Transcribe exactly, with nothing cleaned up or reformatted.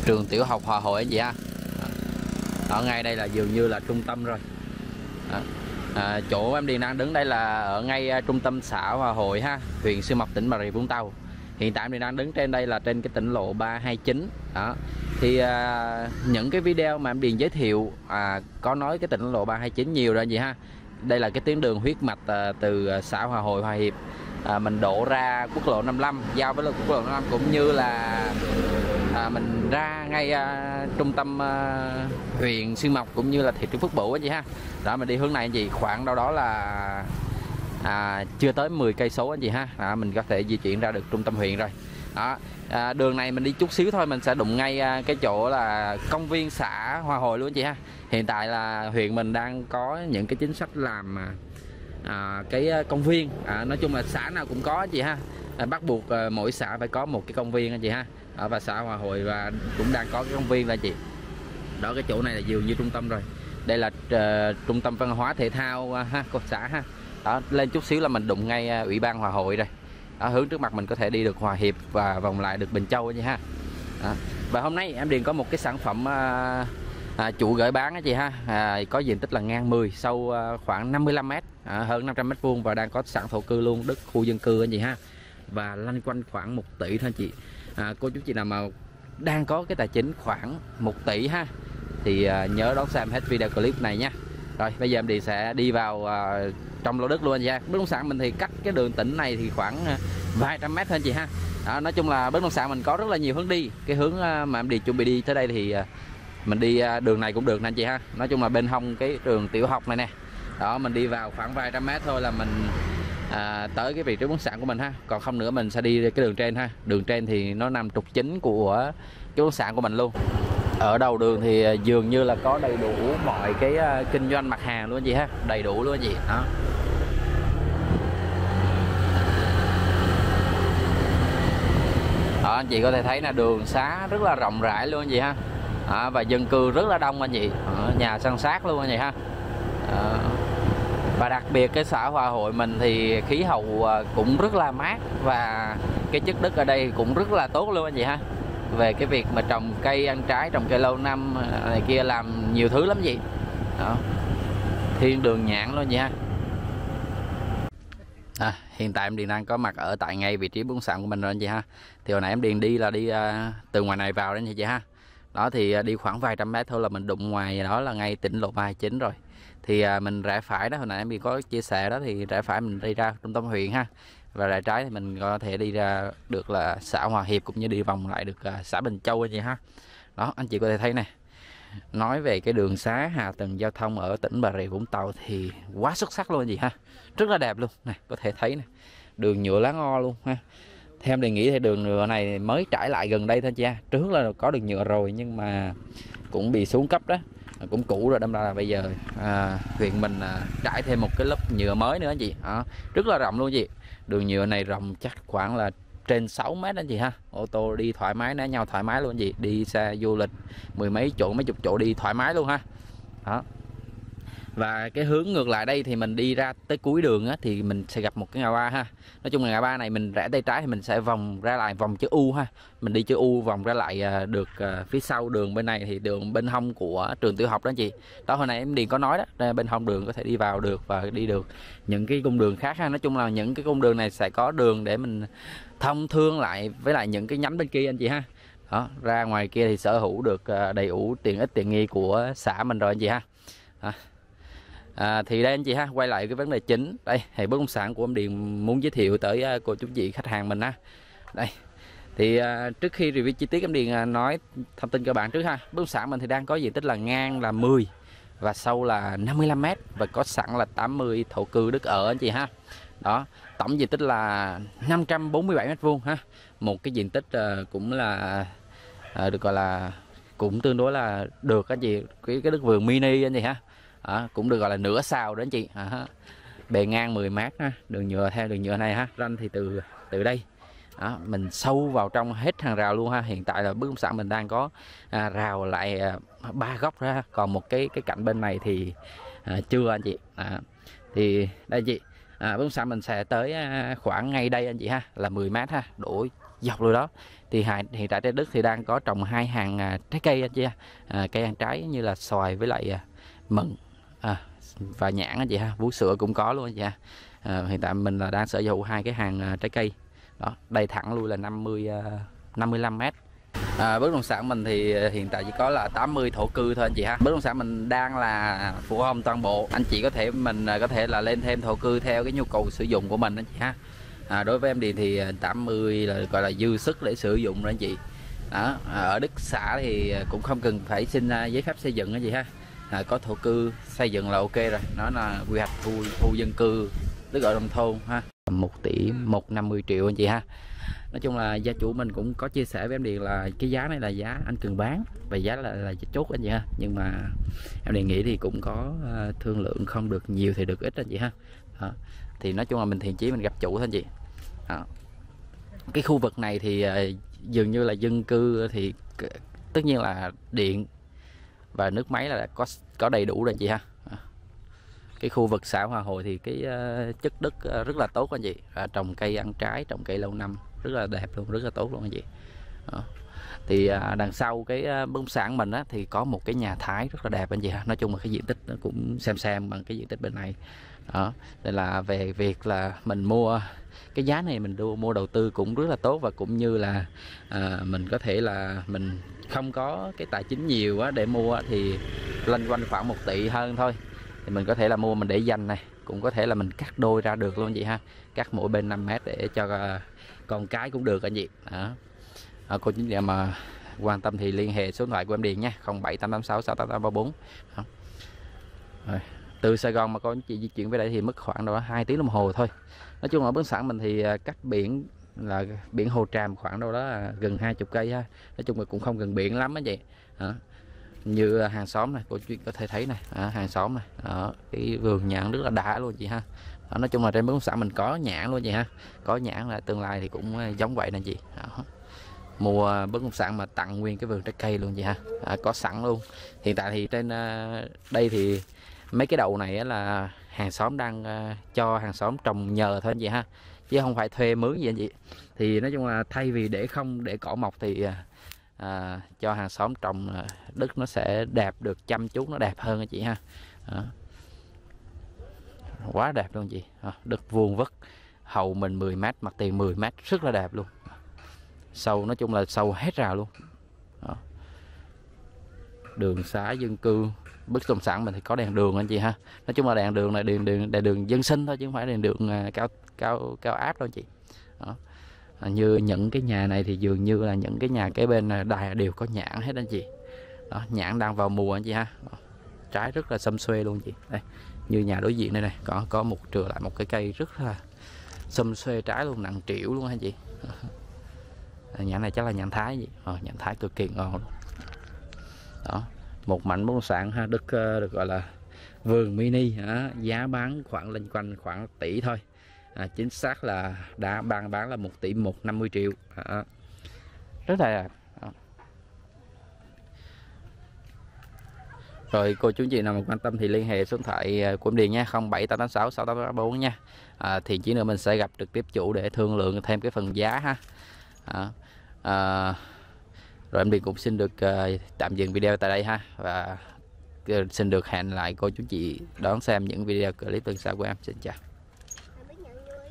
trường tiểu học Hòa Hội anh chị ha. Ở ngay đây là dường như là trung tâm rồi. Đó. À, chỗ em Điền đang đứng đây là ở ngay uh, trung tâm xã Hòa Hội ha, huyện Xuyên Mộc, tỉnh Bà Rịa Vũng Tàu. Hiện tại em Điền đang đứng trên đây là trên cái tỉnh lộ ba hai chín. Đó. Thì uh, những cái video mà em Điền giới thiệu à, có nói cái tỉnh lộ ba hai chín nhiều rồi anh chị ha. Đây là cái tuyến đường huyết mạch uh, từ xã Hòa Hội, Hòa Hiệp à, mình đổ ra quốc lộ năm mươi lăm giao với quốc lộ năm mươi lăm, cũng như là à, mình ra ngay à, trung tâm à, huyện Xuyên Mộc cũng như là thị trấn Phước Bửu anh chị ha. Đó, mình đi hướng này anh chị, khoảng đâu đó là à, chưa tới mười cây số anh chị ha. Đó, mình có thể di chuyển ra được trung tâm huyện rồi. Đó, à, đường này mình đi chút xíu thôi mình sẽ đụng ngay à, cái chỗ là công viên xã Hòa Hội luôn anh chị ha. Hiện tại là huyện mình đang có những cái chính sách làm à, À, cái công viên, à, nói chung là xã nào cũng có anh chị ha. À, bắt buộc à, mỗi xã phải có một cái công viên anh chị ha. À, và xã Hòa Hội và cũng đang có cái công viên là anh chị. Đó, cái chỗ này là dường như trung tâm rồi. Đây là uh, trung tâm văn hóa thể thao uh, ha, của xã ha. Đó, lên chút xíu là mình đụng ngay uh, ủy ban Hòa Hội rồi. Đó, hướng trước mặt mình có thể đi được Hòa Hiệp và vòng lại được Bình Châu anh chị ha. Đó. Và hôm nay em Điền có một cái sản phẩm uh, À, chủ gửi bán á chị ha, à, có diện tích là ngang mười, sâu à, khoảng năm mươi lăm mét, à, hơn năm trăm mét vuông và đang có sẵn thổ cư luôn, đất khu dân cư anh chị ha. Và lanh quanh khoảng một tỷ thôi anh chị. À, cô chú chị nào mà đang có cái tài chính khoảng một tỷ ha thì à, nhớ đón xem hết video clip này nha. Rồi bây giờ em đi sẽ đi vào à, trong lô đất luôn anh chị ha. Bất động sản mình thì cách cái đường tỉnh này thì khoảng à, vài trăm mét thôi anh chị ha. Đó, nói chung là bất động sản mình có rất là nhiều hướng đi. Cái hướng à, mà em đi chuẩn bị đi tới đây thì à, mình đi đường này cũng được nè anh chị ha. Nói chung là bên hông cái trường tiểu học này nè. Đó, mình đi vào khoảng vài trăm mét thôi là mình à, tới cái vị trí bất động sản của mình ha. Còn không nữa mình sẽ đi cái đường trên ha. Đường trên thì nó nằm trục chính của cái bất động sản của mình luôn. Ở đầu đường thì dường như là có đầy đủ mọi cái uh, kinh doanh mặt hàng luôn anh chị ha. Đầy đủ luôn anh chị. Đó. Đó, anh chị có thể thấy là đường xá rất là rộng rãi luôn anh chị ha. À, và dân cư rất là đông anh chị, à, nhà san sát luôn anh chị ha. À, và đặc biệt cái xã Hòa Hội mình thì khí hậu cũng rất là mát và cái chất đất ở đây cũng rất là tốt luôn anh chị ha. Về cái việc mà trồng cây ăn trái, trồng cây lâu năm này kia, làm nhiều thứ lắm chị. Đó. Thiên đường nhãn luôn anh chị ha. À, hiện tại em Điền đang có mặt ở tại ngay vị trí bất động sản của mình rồi anh chị ha. Thì hồi nãy em Điền đi là đi uh, từ ngoài này vào đấy anh chị ha. Đó, thì đi khoảng vài trăm mét thôi là mình đụng ngoài đó là ngay tỉnh lộ ba hai chín rồi. Thì à, mình rẽ phải đó, hồi nãy em bị có chia sẻ đó, thì rẽ phải mình đi ra trung tâm huyện ha. Và rẽ trái thì mình có thể đi ra được là xã Hòa Hiệp cũng như đi vòng lại được à, xã Bình Châu anh chị ha. Đó, anh chị có thể thấy nè. Nói về cái đường xá hạ tầng giao thông ở tỉnh Bà Rịa Vũng Tàu thì quá xuất sắc luôn anh chị ha. Rất là đẹp luôn. Nè, có thể thấy nè. Đường nhựa lá ngò luôn ha. Theo em đề nghị thì đường nhựa này mới trải lại gần đây thôi chị ha. Trước là có đường nhựa rồi nhưng mà cũng bị xuống cấp đó, cũng cũ rồi, đâm ra là bây giờ à, huyện mình à, trải thêm một cái lớp nhựa mới nữa anh chị. À, rất là rộng luôn chị. Đường nhựa này rộng chắc khoảng là trên sáu mét anh chị ha. Ô tô đi thoải mái, né nhau thoải mái luôn anh chị. Đi xe du lịch mười mấy chỗ, mấy chục chỗ đi thoải mái luôn ha. Đó. Và cái hướng ngược lại đây thì mình đi ra tới cuối đường á, thì mình sẽ gặp một cái ngã ba ha. Nói chung là ngã ba này mình rẽ tay trái thì mình sẽ vòng ra lại vòng chữ U ha. Mình đi chữ U vòng ra lại được phía sau đường bên này thì đường bên hông của trường tiểu học đó anh chị. Đó, hồi nãy em Điền có nói đó, bên hông đường có thể đi vào được và đi được những cái cung đường khác ha. Nói chung là những cái cung đường này sẽ có đường để mình thông thương lại với lại những cái nhánh bên kia anh chị ha. Đó, ra ngoài kia thì sở hữu được đầy đủ tiện ích tiện nghi của xã mình rồi anh chị ha. Đó. À, thì đây anh chị ha, quay lại cái vấn đề chính. Đây thì bất động sản của em Điền muốn giới thiệu tới uh, cô chú chị khách hàng mình ha. Đây thì uh, trước khi review chi tiết em Điền uh, nói thông tin cơ bản trước ha. Bất động sản mình thì đang có diện tích là ngang là mười và sâu là năm mươi lăm mét và có sẵn là tám mươi thổ cư đất ở anh chị ha. Đó, tổng diện tích là năm trăm bốn mươi bảy mét vuông ha. Một cái diện tích uh, cũng là uh, được gọi là cũng tương đối là được anh chị, cái cái đất vườn mini anh chị ha. À, cũng được gọi là nửa sào đó anh chị. À, bề ngang mười mét ha, đường nhựa theo đường nhựa này ha, ranh thì từ từ đây đó, mình sâu vào trong hết hàng rào luôn ha. Hiện tại là bất động sản mình đang có à, rào lại à, ba góc ra, còn một cái cái cạnh bên này thì à, chưa anh chị. À, thì đây anh chị, à, bất động sản mình sẽ tới à, khoảng ngay đây anh chị ha, là mười mét ha, đổ dọc luôn đó. Thì hiện, hiện tại trên đất thì đang có trồng hai hàng à, trái cây anh chị ha. À, cây ăn trái như là xoài với lại à, mận à, và nhãn anh chị ha, vú sữa cũng có luôn anh chị ha. À, hiện tại mình là đang sở hữu hai cái hàng à, trái cây đó, đây thẳng luôn là năm mươi à, năm mươi lăm mét. À, bất động sản mình thì hiện tại chỉ có là tám mươi thổ cư thôi anh chị ha. Bất động sản mình đang là phủ home toàn bộ, anh chị có thể mình có thể là lên thêm thổ cư theo cái nhu cầu sử dụng của mình anh chị ha. À, đối với em Điền thì tám mươi là gọi là dư sức để sử dụng rồi anh chị đó. À, ở đất xã thì cũng không cần phải xin giấy phép xây dựng anh chị ha. À, có thổ cư xây dựng là ok rồi, nó là quy hoạch khu, khu dân cư đất ở nông thôn ha. Một tỷ một trăm năm mươi triệu anh chị ha. Nói chung là gia chủ mình cũng có chia sẻ với em Điền là cái giá này là giá anh cần bán và giá là, là chốt anh chị ha. Nhưng mà em Điền nghĩ thì cũng có uh, thương lượng không được nhiều thì được ít anh chị ha. Đó. Thì nói chung là mình thiện chí mình gặp chủ thôi anh chị. Đó. Cái khu vực này thì uh, dường như là dân cư thì tất nhiên là điện và nước máy là có có đầy đủ rồi anh chị ha. Đó. Cái khu vực xã Hòa Hội thì cái uh, chất đất uh, rất là tốt anh chị. À, trồng cây ăn trái, trồng cây lâu năm rất là đẹp luôn, rất là tốt luôn anh chị. Đó. Thì à, đằng sau cái à, bất động sản mình á thì có một cái nhà thái rất là đẹp anh chị ha. Nói chung là cái diện tích nó cũng xem xem bằng cái diện tích bên này đó, nên là về việc là mình mua cái giá này mình mua, mua đầu tư cũng rất là tốt, và cũng như là à, mình có thể là mình không có cái tài chính nhiều á để mua thì loanh quanh khoảng một tỷ hơn thôi, thì mình có thể là mua mình để dành này, cũng có thể là mình cắt đôi ra được luôn anh chị ha, cắt mỗi bên năm mét để cho à, con cái cũng được anh chị đó. À, cô chú chị mà quan tâm thì liên hệ số điện thoại của em Điền nha, không bảy tám tám sáu sáu tám tám ba bốn. Rồi. Từ Sài Gòn mà con chị di chuyển về đây thì mất khoảng đâu đó hai tiếng đồng hồ thôi. Nói chung là bất sản mình thì cách biển là biển Hồ Tràm khoảng đâu đó gần hai mươi cây ha. Nói chung là cũng không gần biển lắm á chị. Đó. Như hàng xóm này, cô chú có thể thấy này, à, hàng xóm này, đó, cái vườn nhãn rất là đã luôn chị ha. Đó, nói chung là trên bất động sản mình có nhãn luôn chị ha, có nhãn là tương lai thì cũng giống vậy nè chị. Đó. Mua bất động sản mà tặng nguyên cái vườn trái cây luôn chị ha, à, có sẵn luôn. Hiện tại thì trên uh, đây thì mấy cái đậu này là hàng xóm đang uh, cho hàng xóm trồng nhờ thôi anh chị ha, chứ không phải thuê mướn gì anh chị. Thì nói chung là thay vì để không để cỏ mọc thì uh, À, cho hàng xóm trồng đất nó sẽ đẹp, được chăm chút nó đẹp hơn anh chị ha. Đó. Quá đẹp luôn chị. Đó. Đất vuông vức, hậu mình mười mét, mặt tiền mười mét, rất là đẹp luôn. Sâu, nói chung là sâu hết rào luôn. Đó. Đường xá dân cư, bất động sản mình thì có đèn đường anh chị ha. Nói chung là đèn đường là đèn đường đèn đường dân sinh thôi, chứ không phải đèn đường cao cao cao áp đâu anh chị. Đó. Như những cái nhà này thì dường như là những cái nhà kế bên đài đều có nhãn hết anh chị. Đó, nhãn đang vào mùa anh chị ha. Đó, trái rất là xum xuê luôn chị. Đây, như nhà đối diện đây này, có có một trừ lại một cái cây rất là xum xuê trái luôn, nặng triệu luôn anh chị. Đó, nhãn này chắc là nhãn Thái gì. Ờ, nhãn Thái cực kỳ ngon luôn. Đó, một mảnh bất động sản ha, đất được gọi là vườn mini hả, giá bán khoảng lên quanh khoảng tỷ thôi. À, chính xác là đã bán bán là một tỷ một trăm năm mươi triệu. À, rất là à. Rồi cô chú chị nào mà quan tâm thì liên hệ số điện thoại của em Điền nha, không bảy tám tám sáu sáu tám tám ba bốn nha. À, thì chỉ nữa mình sẽ gặp trực tiếp chủ để thương lượng thêm cái phần giá ha. À, à, rồi em Điền cũng xin được uh, tạm dừng video tại đây ha, và uh, xin được hẹn lại cô chú chị đón xem những video clip lần sau của em. Xin chào.